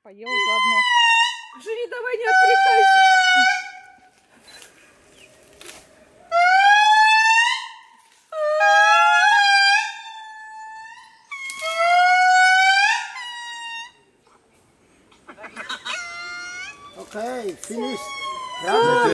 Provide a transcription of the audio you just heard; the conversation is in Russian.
поела заодно. Жени, давай не отвлекайся. Okay, finished.